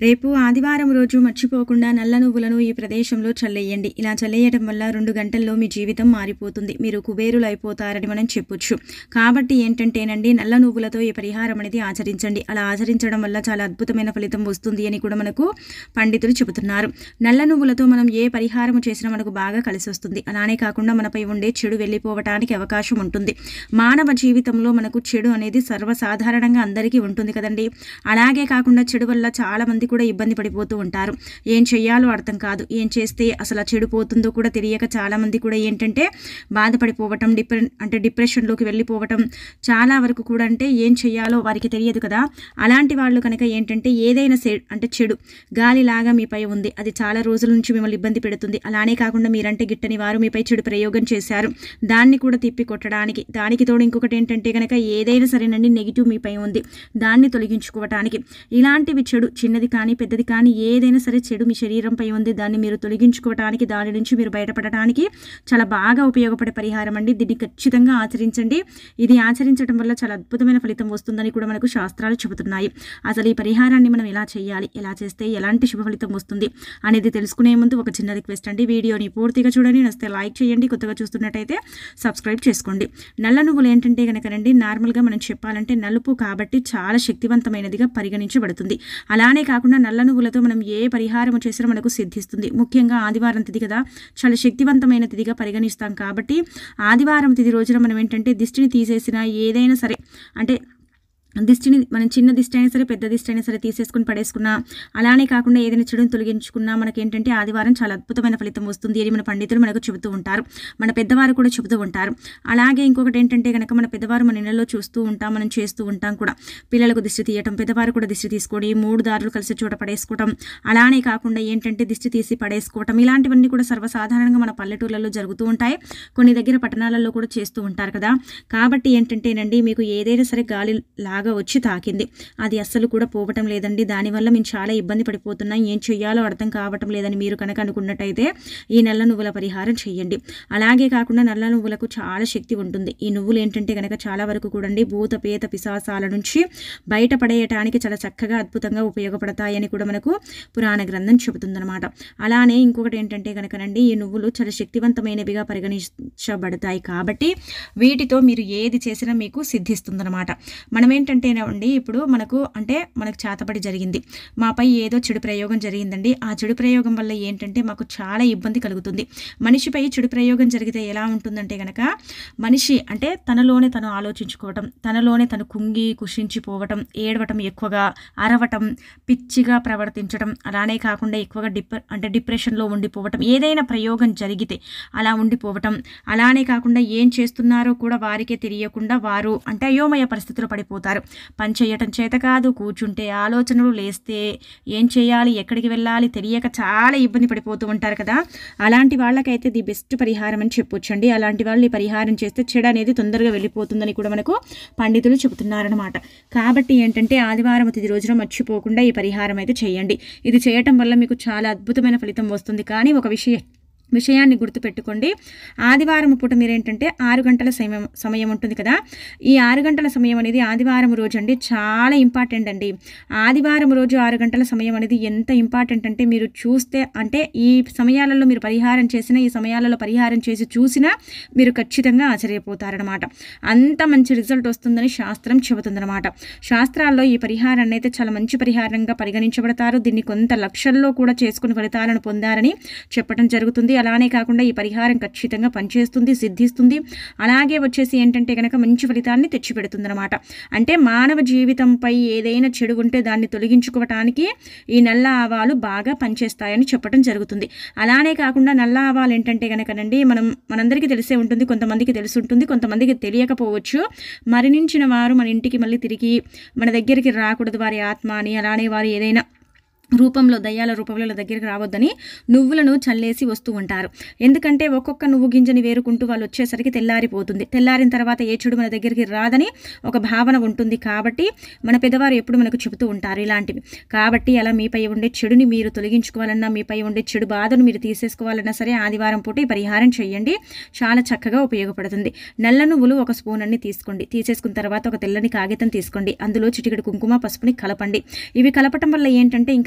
రేపు ఆదివారం రోజు మర్చిపోకుండా నల్ల నువ్వులను ఈ ప్రదేశంలో చల్లేయండి. ఇలా చల్లేయడం వల్ల 2 గంటల్లో మీ జీవితం మారిపోతుంది. మీరు కుబేరులు అయిపోతారని మనం చెప్పొచ్చు. కాబట్టి ఏంటంటేనండి, నల్ల నువ్వులతో ఈ పరిహారం అనేది ఆచరించండి. అలా ఆచరించడం వల్ల చాలా అద్భుతమైన ఫలితం వస్తుంది అని కూడా మనకు పండితులు చెబుతున్నారు. నల్ల నువ్వులతో మనం ఏ పరిహారం చేసినా మనకు బాగా కలిసి వస్తుంది. అలానే కాకుండా మనపై ఉండే చెడు వెళ్ళిపోవటానికి అవకాశం ఉంటుంది. మానవ జీవితంలో మనకు చెడు అనేది సర్వసాధారణంగా అందరికీ ఉంటుంది కదండి. అలాగే కాకుండా చెడు వల్ల చాలా మంది కూడా ఇబ్బంది పడిపోతూ ఉంటారు. ఏం చేయాలో అర్థం కాదు. ఏం చేస్తే అసలు చెడిపోతుందో కూడా తెలియక చాలా మంది కూడా ఏంటంటే బాధపడిపోవటం, డిప్రెషన్లోకి వెళ్ళిపోవటం, చాలా వరకు కూడా అంటే ఏం చేయాలో వారికి తెలియదు కదా. అలాంటి వాళ్ళు కనుక ఏంటంటే ఏదైనా చెడు గాలిలాగా మీపై ఉంది, అది చాలా రోజుల నుంచి మిమ్మల్ని ఇబ్బంది పెడుతుంది. అలానే కాకుండా మీరంటే గిట్టని వారు మీపై చెడు ప్రయోగం చేశారు, దాన్ని కూడా తిప్పి కొట్టడానికి, దానికి తోడు ఇంకొకటి ఏంటంటే కనుక ఏదైనా సరేనండి నెగిటివ్ మీపై ఉంది, దాన్ని తొలగించుకోవటానికి, ఇలాంటివి చెడు చిన్నది కానీ పెద్దది కానీ ఏదైనా సరే చెడు మీ శరీరంపై ఉంది, దాన్ని మీరు తొలగించుకోవటానికి, దాని నుంచి మీరు బయటపడటానికి చాలా బాగా ఉపయోగపడే పరిహారం అండి. దీన్ని ఖచ్చితంగా ఆచరించండి. ఇది ఆచరించడం వల్ల చాలా అద్భుతమైన ఫలితం వస్తుందని కూడా మనకు శాస్త్రాలు చెబుతున్నాయి. అసలు ఈ పరిహారాన్ని మనం ఎలా చేయాలి, ఎలా చేస్తే ఎలాంటి శుభ ఫలితం వస్తుంది అనేది తెలుసుకునే ముందు ఒక చిన్న రిక్వెస్ట్ అండి. వీడియోని పూర్తిగా చూడండి, నచ్చితే లైక్ చేయండి, కొత్తగా చూస్తున్నట్టయితే సబ్స్క్రైబ్ చేసుకోండి. నల్ల నువ్వులు ఏంటంటే కనుకనండి, నార్మల్గా మనం చెప్పాలంటే నలుపు కాబట్టి చాలా శక్తివంతమైనదిగా పరిగణించబడుతుంది. అలానే కాకుండా నల్ల నువ్వులతో మనం ఏ పరిహారం చేసినా మనకు సిద్ధిస్తుంది. ముఖ్యంగా ఆదివారం తిథి కదా, చాలా శక్తివంతమైన తిథిగా పరిగణిస్తాం. కాబట్టి ఆదివారం తిథి రోజున మనం ఏంటంటే దిష్టిని తీసేసిన ఏదైనా సరే, అంటే దిష్టిని మనం చిన్న దిష్టి అయినా సరే పెద్ద దిష్టి అయినా సరే తీసేసుకుని పడేసుకున్నా, అలానే కాకుండా ఏదైనా చెడుని తొలగించుకున్నా మనకేంటంటే ఆదివారం చాలా అద్భుతమైన ఫలితం వస్తుంది అని మన పండితులు మనకు చెబుతూ ఉంటారు, మన పెద్దవారు కూడా చెబుతూ ఉంటారు. అలాగే ఇంకొకటి ఏంటంటే కనుక మన పెద్దవారు మన ఇళ్లలో చూస్తూ ఉంటాం, మనం చేస్తూ ఉంటాం కూడా. పిల్లలకు దిష్టి తీయటం, పెద్దవారు కూడా దిష్టి తీసుకొని 3 దారులు కలిసి చోట పడేసుకోవటం, అలానే కాకుండా ఏంటంటే దిష్టి తీసి పడేసుకోవటం, ఇలాంటివన్నీ కూడా సర్వసాధారణంగా మన పల్లెటూర్లలో జరుగుతూ ఉంటాయి. కొన్ని దగ్గర పట్టణాలలో కూడా చేస్తూ ఉంటారు కదా. కాబట్టి ఏంటంటేనండి, మీకు ఏదైనా సరే గాలి వచ్చి తాకింది, అది అస్సలు కూడా పోవటం లేదండి, దానివల్ల మేము చాలా ఇబ్బంది పడిపోతున్నాం, ఏం చెయ్యాలో అర్థం కావటం లేదని మీరు కనుక అనుకున్నట్టయితే ఈ నల్ల నువ్వుల పరిహారం చేయండి. అలాగే కాకుండా నల్ల నువ్వులకు చాలా శక్తి ఉంటుంది. ఈ నువ్వులు ఏంటంటే కనుక చాలా వరకు కూడా భూత పేత పిశాసాల నుంచి బయటపడేయటానికి చాలా చక్కగా అద్భుతంగా ఉపయోగపడతాయని కూడా మనకు పురాణ గ్రంథం చెబుతుందన్నమాట. అలానే ఇంకొకటి ఏంటంటే కనుకనండి, ఈ నువ్వులు చాలా శక్తివంతమైనవిగా పరిగణించబడతాయి. కాబట్టి వీటితో మీరు ఏది చేసినా మీకు సిద్ధిస్తుందన్నమాట. మనం ఏంటంటే ఇప్పుడు మనకు చేతపడి జరిగింది, మాపై ఏదో చెడు ప్రయోగం జరిగిందండి. ఆ చెడు ప్రయోగం వల్ల ఏంటంటే మాకు చాలా ఇబ్బంది కలుగుతుంది. మనిషిపై చెడు ప్రయోగం జరిగితే ఎలా ఉంటుందంటే కనుక, మనిషి అంటే తనలోనే తను ఆలోచించుకోవటం, తనలోనే తను కుంగి కుషించిపోవటం, ఏడవటం, ఎక్కువగా అరవటం, పిచ్చిగా ప్రవర్తించడం, అలానే కాకుండా ఎక్కువగా డిప్రెషన్లో ఉండిపోవటం, ఏదైనా ప్రయోగం జరిగితే అలా ఉండిపోవటం, అలానే కాకుండా ఏం చేస్తున్నారో కూడా వారికే తెలియకుండా వారు అయోమయ పరిస్థితులు పడిపోతారు. పని చేయటం చేత కాదు, కూర్చుంటే ఆలోచనలు, లేస్తే ఏం చేయాలి, ఎక్కడికి వెళ్ళాలి తెలియక చాలా ఇబ్బంది పడిపోతూ ఉంటారు కదా. అలాంటి వాళ్ళకైతే ది బెస్ట్ పరిహారం అని చెప్పొచ్చండి. అలాంటి వాళ్ళు ఈ పరిహారం చేస్తే చెడు అనేది తొందరగా వెళ్ళిపోతుందని కూడా మనకు పండితులు చెబుతున్నారనమాట. కాబట్టి ఏంటంటే ఆదివారం తిథి రోజున మర్చిపోకుండా ఈ పరిహారం అయితే చేయండి. ఇది చేయటం వల్ల మీకు చాలా అద్భుతమైన ఫలితం వస్తుంది. కానీ ఒక విషయాన్ని గుర్తుపెట్టుకోండి, ఆదివారం పూట మీరేంటంటే 6 గంటల సమయం ఉంటుంది కదా, ఈ 6 గంటల సమయం అనేది ఆదివారం రోజు అండి చాలా ఇంపార్టెంట్ అండి. ఆదివారం రోజు 6 గంటల సమయం అనేది ఎంత ఇంపార్టెంట్ అంటే, మీరు చూస్తే ఈ సమయాలలో మీరు పరిహారం చేసినా, ఈ సమయాలలో పరిహారం చేసి చూసినా మీరు ఖచ్చితంగా ఆశ్చర్యపోతారనమాట. అంత మంచి రిజల్ట్ వస్తుందని శాస్త్రం చెబుతుందన్నమాట. శాస్త్రాల్లో ఈ పరిహారాన్ని అయితే చాలా మంచి పరిహారంగా పరిగణించబడతారు. దీన్ని కొంత లక్షల్లో కూడా చేసుకుని ఫలితాలను పొందారని చెప్పడం జరుగుతుంది. అలానే కాకుండా ఈ పరిహారం ఖచ్చితంగా పనిచేస్తుంది, సిద్ధిస్తుంది. అలాగే వచ్చేసి ఏంటంటే కనుక మంచి ఫలితాన్ని తెచ్చిపెడుతుంది అనమాట. అంటే మానవ జీవితంపై ఏదైనా చెడు ఉంటే దాన్ని తొలగించుకోవటానికి ఈ నల్ల ఆవాలు బాగా పనిచేస్తాయని చెప్పడం జరుగుతుంది. అలానే కాకుండా నల్ల ఆవాలు ఏంటంటే కనుకనండి, మనందరికీ తెలిసే ఉంటుంది, కొంతమందికి తెలిసి ఉంటుంది, కొంతమందికి తెలియకపోవచ్చు. మరణించిన వారు మన ఇంటికి మళ్ళీ తిరిగి మన దగ్గరికి రాకూడదు, వారి ఆత్మ అని, అలానే వారు ఏదైనా రూపంలో దయ్యాల రూపంలో దగ్గరికి రావద్దని నువ్వులను చల్లేసి వస్తూ ఉంటారు. ఎందుకంటే ఒక్కొక్క నువ్వు గింజని వేరుకుంటూ వాళ్ళు వచ్చేసరికి తెల్లారిపోతుంది. తెల్లారిన తర్వాత ఏ చెడు మన దగ్గరికి రాదని ఒక భావన ఉంటుంది. కాబట్టి మన పెద్దవారు ఎప్పుడు మనకు చెబుతూ ఉంటారు ఇలాంటివి. కాబట్టి అలా మీపై ఉండే చెడుని మీరు తొలగించుకోవాలన్నా, మీపై ఉండే చెడు బాధను మీరు తీసేసుకోవాలన్నా సరే ఆదివారం పూట ఈ పరిహారం చేయండి, చాలా చక్కగా ఉపయోగపడుతుంది. నల్ల నువ్వులు 1 స్పూన్ అన్ని తీసుకోండి. తీసేసుకున్న తర్వాత ఒక తెల్లని కాగితం తీసుకోండి, అందులో చిటికెడు కుంకుమ పసుపుని కలపండి. ఇవి కలపటం వల్ల ఏంటంటే ఇంకా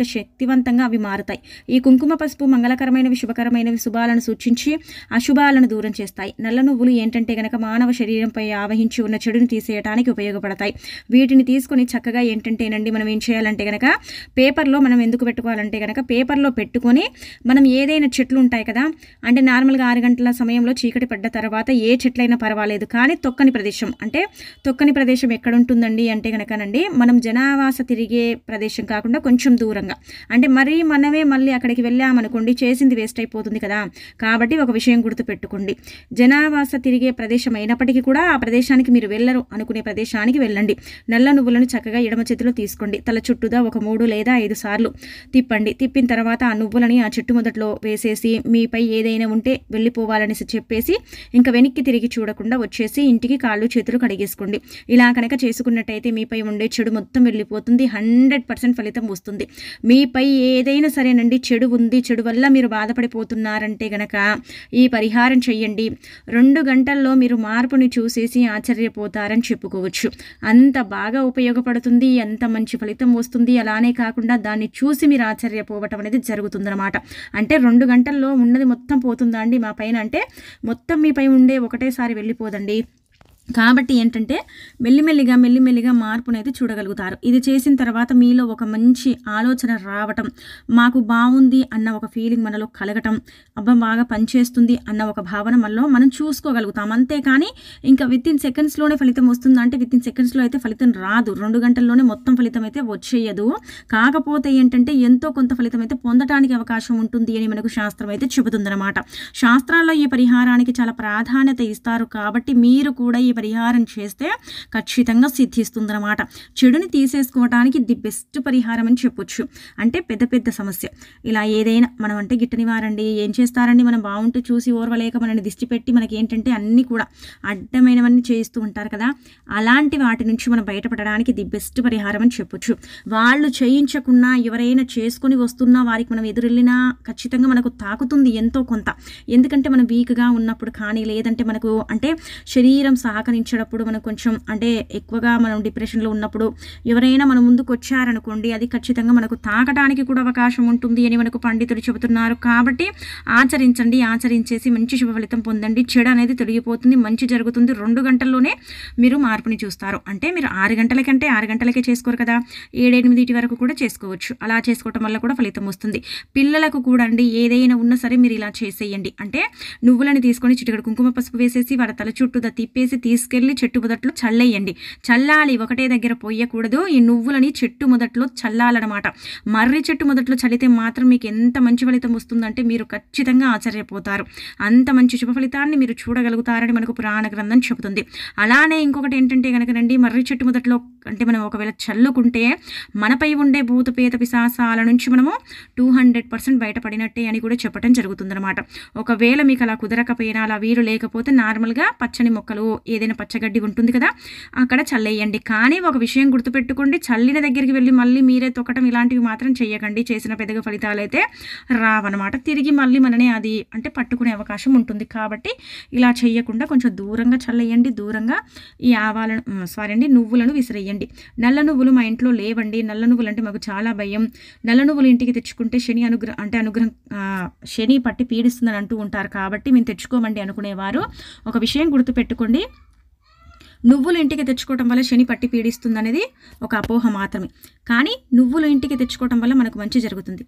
శక్తివంతంగా అవి మారుతాయి. ఈ కుంకుమ పసుపు మంగళకరమైనవి, శుభకరమైనవి, శుభాలను సూచించి అశుభాలను దూరం చేస్తాయి. నల్ల నువ్వులు ఏంటంటే గనక మానవ శరీరంపై ఆవహించి ఉన్న చెడుని తీసేయడానికి ఉపయోగపడతాయి. వీటిని తీసుకొని చక్కగా ఏంటంటేనండి మనం ఏం చేయాలంటే గనక పేపర్లో మనం ఎందుకు పెట్టుకోవాలంటే గనక పేపర్లో పెట్టుకొని మనం ఏదైనా చెట్లు ఉంటాయి కదా, అంటే నార్మల్గా 6 గంటల సమయంలో చీకటి పడ్డ తర్వాత ఏ చెట్లైనా పర్వాలేదు, కానీ తొక్కని ప్రదేశం, అంటే తొక్కని ప్రదేశం ఎక్కడ ఉంటుందండి అంటే గనకనండి మనం జనావాస తిరిగే ప్రదేశం కాకుండా కొంచెం దూరంగా, అంటే మనమే మళ్ళీ అక్కడికి వెళ్ళామనుకోండి చేసింది వేస్ట్ అయిపోతుంది కదా. కాబట్టి ఒక విషయం గుర్తుపెట్టుకోండి, జనావాస తిరిగే ప్రదేశం అయినప్పటికీ కూడా ఆ ప్రదేశానికి మీరు వెళ్ళరు అనుకునే ప్రదేశానికి వెళ్ళండి. నల్ల నువ్వులను చక్కగా ఎడమ చేతిలో తీసుకోండి. తల చుట్టూదా ఒక 3 లేదా 5 సార్లు తిప్పండి. తిప్పిన తర్వాత ఆ నువ్వులని ఆ చెట్టు మొదట్లో వేసేసి మీపై ఏదైనా ఉంటే వెళ్ళిపోవాలనేసి చెప్పేసి ఇంకా వెనక్కి తిరిగి చూడకుండా వచ్చేసి ఇంటికి కాళ్ళు చేతులు కడిగేసుకోండి. ఇలా కనుక చేసుకున్నట్టయితే మీపై ఉండే చెడు మొత్తం వెళ్ళిపోతుంది. 100% ఫలితం వస్తుంది. మీపై ఏదైనా సరేనండి చెడు ఉంది, చెడు వల్ల మీరు బాధపడిపోతున్నారంటే గనక ఈ పరిహారం చెయ్యండి. 2 గంటల్లో మీరు మార్పుని చూసేసి ఆశ్చర్యపోతారని చెప్పుకోవచ్చు. అంత బాగా ఉపయోగపడుతుంది, అంత మంచి ఫలితం వస్తుంది. అలానే కాకుండా దాన్ని చూసి మీరు ఆశ్చర్యపోవటం అనేది జరుగుతుందన్నమాట. అంటే 2 గంటల్లో ఉన్నది మొత్తం పోతుందా అండి మా పైన అంటే మొత్తం మీపై ఉండే ఒకటేసారి వెళ్ళిపోదండి. కాబట్టి ఏంటంటే మెల్లిమెల్లిగా మార్పునైతే చూడగలుగుతారు. ఇది చేసిన తర్వాత మీలో ఒక మంచి ఆలోచన రావటం, మాకు బాగుంది అన్న ఒక ఫీలింగ్ మనలో కలగటం, అబ్బా బాగా పనిచేస్తుంది అన్న ఒక భావన మనలో మనం చూసుకోగలుగుతాం. అంతేకాని ఇంకా వితిన్ సెకండ్స్లోనే ఫలితం వస్తుందా అంటే వితిన్ సెకండ్స్లో అయితే ఫలితం రాదు. 2 గంటల్లోనే మొత్తం ఫలితం అయితే వచ్చేయదు. కాకపోతే ఏంటంటే ఎంతో కొంత ఫలితం అయితే పొందడానికి అవకాశం ఉంటుంది అని మనకు శాస్త్రం అయితే చెబుతుందన్నమాట. శాస్త్రాల్లో ఈ పరిహారానికి చాలా ప్రాధాన్యత ఇస్తారు. కాబట్టి మీరు కూడా ఈ పరిహారం చేస్తే ఖచ్చితంగా సిద్ధిస్తుందన్నమాట. చెడుని తీసేసుకోవడానికి ది బెస్ట్ పరిహారం అని చెప్పొచ్చు. అంటే పెద్ద సమస్య ఇలా ఏదైనా మనం అంటే గిట్టని వారండి ఏం చేస్తారండి, మనం బాగుంటే చూసి ఓర్వలేక మనని దిష్టి పెట్టి మనకి ఏంటంటే అన్నీ కూడా అడ్డమైనవన్నీ చేస్తూ ఉంటారు కదా, అలాంటి వాటి నుంచి మనం బయటపడడానికి ది బెస్ట్ పరిహారం అని చెప్పొచ్చు. వాళ్ళు చేయించకున్నా ఎవరైనా చేసుకొని వస్తున్నా వారికి మనం ఎదురెళ్ళినా ఖచ్చితంగా మనకు తాకుతుంది ఎంతో కొంత. ఎందుకంటే మనం వీక్గా ఉన్నప్పుడు కానీ లేదంటే మనకు అంటే శరీరం సహకరించేటప్పుడు మనం కొంచెం అంటే ఎక్కువగా మనం డిప్రెషన్లో ఉన్నప్పుడు ఎవరైనా మన ముందుకు వచ్చారనుకోండి అది ఖచ్చితంగా మనకు తాకడానికి కూడా అవకాశం ఉంటుంది అని మనకు పండితులు చెబుతున్నారు. కాబట్టి ఆచరించండి, ఆచరించేసి మంచి శుభ ఫలితం పొందండి. చెడు అనేది తొలగిపోతుంది, మంచి జరుగుతుంది. 2 గంటల్లోనే మీరు మార్పుని చూస్తారు. అంటే మీరు 6 గంటలకంటే 6 గంటలకే చేసుకోరు కదా, 7-8 వరకు కూడా చేసుకోవచ్చు. అలా చేసుకోవటం వల్ల కూడా ఫలితం వస్తుంది. పిల్లలకు కూడా అండి ఏదైనా ఉన్నా సరే మీరు ఇలా చేసేయండి. అంటే నువ్వులని తీసుకొని చిటికెడు కుంకుమ పసుపు వేసేసి వారి తల చుట్టూ తిప్పేసి తీసుకెళ్లి చెట్టు మొదట్లో చల్లేయండి. చల్లాలి, ఒకటే దగ్గర పోయకూడదు. ఈ నువ్వులని చెట్టు మొదట్లో చల్లాలన్నమాట. మర్రి చెట్టు మొదట్లో చల్లితే మాత్రం మీకు ఎంత మంచి ఫలితం వస్తుందంటే మీరు ఖచ్చితంగా ఆశ్చర్యపోతారు. అంత మంచి శుభ ఫలితాన్ని మీరు చూడగలుగుతారని మనకు పురాణ గ్రంథం చెబుతుంది. అలానే ఇంకొకటి ఏంటంటే కనుకనండి మర్రి చెట్టు మొదట్లో అంటే మనం ఒకవేళ చల్లుకుంటే మనపై ఉండే భూత పేత పిశాసాల నుంచి మనము 200% బయటపడినట్టే అని కూడా చెప్పడం జరుగుతుందన్నమాట. ఒకవేళ మీకు అలా కుదరకపోయినా అలా వీలు లేకపోతే నార్మల్గా పచ్చని మొక్కలు ఏదైనా పచ్చగడ్డి ఉంటుంది కదా అక్కడ చల్లేయండి. కానీ ఒక విషయం గుర్తుపెట్టుకోండి, చల్లిన దగ్గరికి వెళ్ళి మళ్ళీ మీరే తొక్కటం ఇలాంటివి మాత్రం చేయకండి. చేసిన పెద్దగా ఫలితాలు అయితే రావన్నమాట. తిరిగి మళ్ళీ మననే అది అంటే పట్టుకునే అవకాశం ఉంటుంది. కాబట్టి ఇలా చేయకుండా కొంచెం దూరంగా చల్లేయండి. దూరంగా ఈ ఆవాలను నువ్వులను విసిరేయండి. నల్ల నువ్వులు మా ఇంట్లో లేవండి, నల్ల నువ్వులు అంటే మాకు చాలా భయం, నల్ల నువ్వులు ఇంటికి తెచ్చుకుంటే అనుగ్రహం శని పట్టి పీడిస్తుందని అంటూ ఉంటారు. కాబట్టి మేము తెచ్చుకోమండి అనుకునేవారు ఒక విషయం గుర్తుపెట్టుకోండి, నువ్వులు ఇంటికి తెచ్చుకోవటం వల్ల శని పట్టి పీడిస్తుంది అనేది ఒక అపోహ మాత్రమే. కానీ నువ్వులు ఇంటికి తెచ్చుకోవటం వల్ల మనకు మంచి జరుగుతుంది,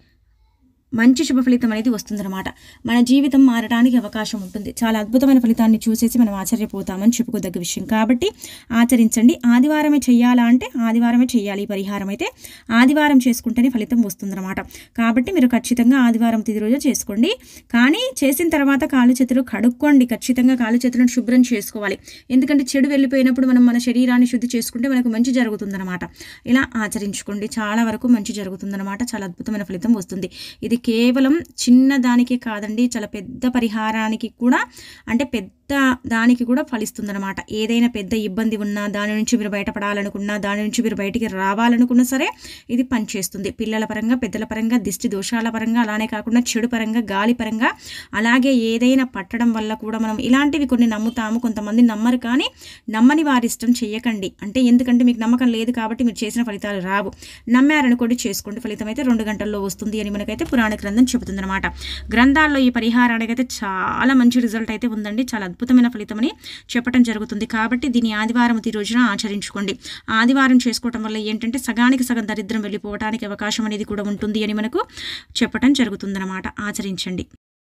మంచి శుభ ఫలితం అనేది వస్తుందన్నమాట. మన జీవితం మారడానికి అవకాశం ఉంటుంది. చాలా అద్భుతమైన ఫలితాన్ని చూసేసి మనం ఆశ్చర్యపోతామని చెప్పుకోదగ్గ విషయం. కాబట్టి ఆచరించండి. ఆదివారమే చెయ్యాలా అంటే ఆదివారమే చెయ్యాలి. ఈ పరిహారం అయితే ఆదివారం చేసుకుంటేనే ఫలితం వస్తుందన్నమాట. కాబట్టి మీరు ఖచ్చితంగా ఆదివారం తిది రోజు చేసుకోండి. కానీ చేసిన తర్వాత కాళ్ళు చేతులు కడుక్కోండి. ఖచ్చితంగా కాళ్ళు చేతులను శుభ్రం చేసుకోవాలి. ఎందుకంటే చెడు వెళ్ళిపోయినప్పుడు మనం మన శరీరాన్ని శుద్ధి చేసుకుంటే మనకు మంచి జరుగుతుందన్నమాట. ఇలా ఆచరించుకోండి, చాలా వరకు మంచి జరుగుతుందన్నమాట. చాలా అద్భుతమైన ఫలితం వస్తుంది. ఇది కేవలం చిన్న దానికే కాదండి, చాలా పెద్ద పరిహారానికి కూడా అంటే పెద్ద పెద్ద దానికి కూడా ఫలిస్తుందన్నమాట. ఏదైనా పెద్ద ఇబ్బంది ఉన్నా, దాని నుంచి మీరు బయటపడాలనుకున్నా, దాని నుంచి మీరు బయటికి రావాలనుకున్నా సరే ఇది పనిచేస్తుంది. పిల్లల పరంగా, పెద్దల పరంగా, దిష్టి దోషాల పరంగా, అలానే కాకుండా చెడు పరంగా, గాలి పరంగా, అలాగే ఏదైనా పట్టడం వల్ల కూడా మనం ఇలాంటివి కొన్ని నమ్ముతాము. కొంతమంది నమ్మరు, కానీ నమ్మని వారిష్టం చెయ్యకండి. అంటే ఎందుకంటే మీకు నమ్మకం లేదు కాబట్టి మీరు చేసిన ఫలితాలు రావు. నమ్మారనుకోండి, చేసుకోండి, ఫలితం అయితే 2 గంటల్లో వస్తుంది అని మనకైతే పురాణ గ్రంథం చెబుతుందన్నమాట. గ్రంథాల్లో ఈ పరిహారానికి అయితే చాలా మంచి రిజల్ట్ అయితే ఉందండి. చాలా అద్భుతమైన ఫలితం అని చెప్పడం జరుగుతుంది. కాబట్టి దీని ఆదివారం ఈ రోజున ఆచరించుకోండి. ఆదివారం చేసుకోవటం వల్ల ఏంటంటే సగానికి సగం దరిద్రం వెళ్ళిపోవడానికి అవకాశం అనేది కూడా ఉంటుంది అని మనకు చెప్పడం జరుగుతుందన్నమాట. ఆచరించండి.